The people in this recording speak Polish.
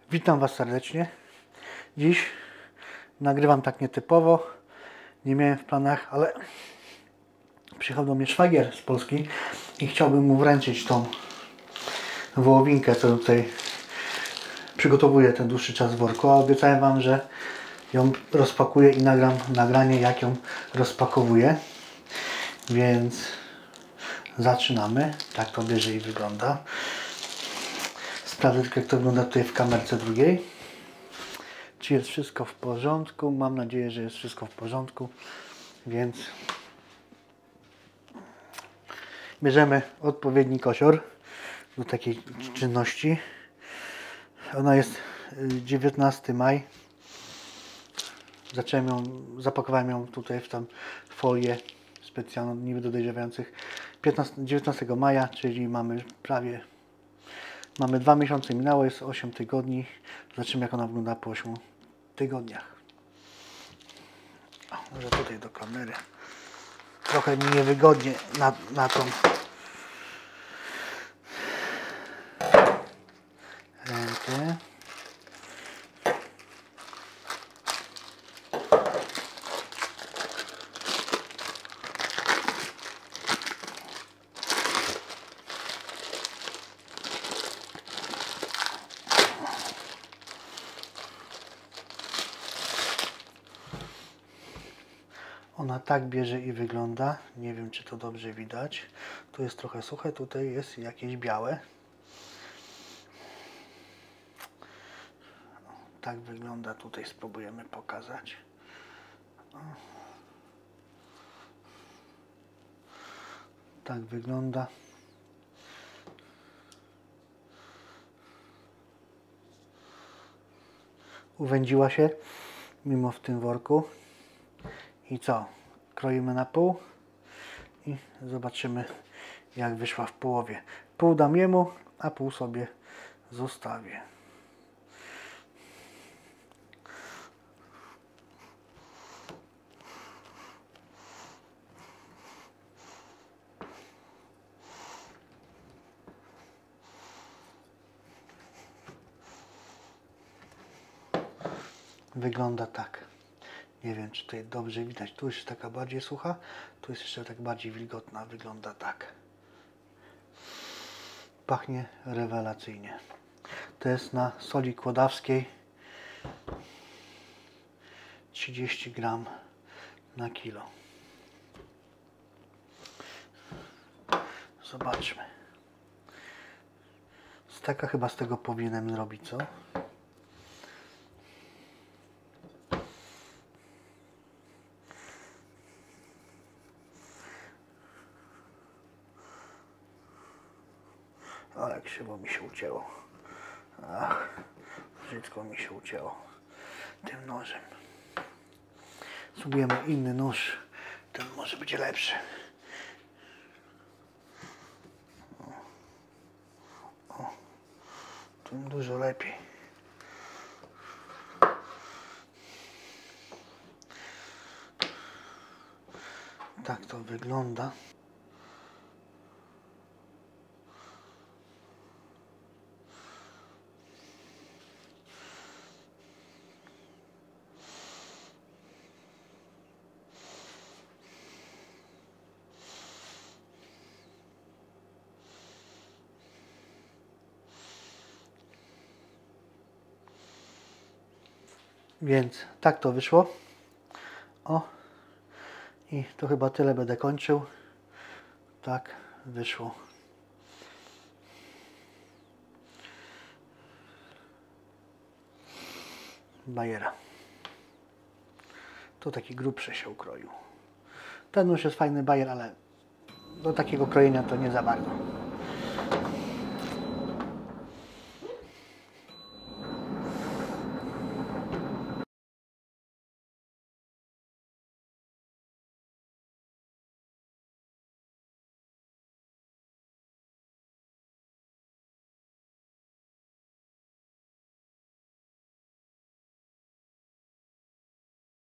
Witam Was serdecznie. Dziś nagrywam tak nietypowo. Nie miałem w planach, ale przyjechał do mnie szwagier z Polski i chciałbym mu wręczyć tą wołowinkę, co tutaj przygotowuję ten dłuższy czas w worku. A obiecałem Wam, że ją rozpakuję i nagram nagranie, jak ją rozpakowuję. Więc zaczynamy. Tak to bierze i wygląda. Sprawdzę tylko, jak to wygląda tutaj w kamerce drugiej. Czy jest wszystko w porządku? Mam nadzieję, że jest wszystko w porządku. Więc bierzemy odpowiedni kosior do takiej czynności. Ona jest 19 maj. Zapakowałem ją tutaj w tą folię specjalną, niby do dojrzewających. 19 maja, czyli mamy 2 miesiące minęło, jest 8 tygodni. Zobaczymy, jak ona wygląda po 8 tygodniach. O, może tutaj do kamery. Trochę mi niewygodnie na tą rękę. Ona tak bierze i wygląda. Nie wiem, czy to dobrze widać. Tu jest trochę suche, tutaj jest jakieś białe. Tak wygląda. Tutaj spróbujemy pokazać. Tak wygląda. Uwędziła się mimo w tym worku. I co? Kroimy na pół i zobaczymy, jak wyszła w połowie. Pół dam jemu, a pół sobie zostawię. Wygląda tak. Nie wiem, czy tutaj dobrze widać. Tu jest taka bardziej sucha, tu jest jeszcze tak bardziej wilgotna. Wygląda tak. Pachnie rewelacyjnie. To jest na soli kłodawskiej 30 gram na kilo. Zobaczmy. Steka chyba z tego powinienem zrobić, co? O, jak krzywo mi się ucięło. Ach, brzydko mi się ucięło tym nożem. Spróbujemy inny nóż. Ten może być lepszy. O, tym dużo lepiej. Tak to wygląda. Więc tak to wyszło. O. I to chyba tyle będę kończył. Tak wyszło. Bajera. Tu taki grubszy się ukroił. Ten nóż jest fajny bajer, ale do takiego krojenia to nie za bardzo.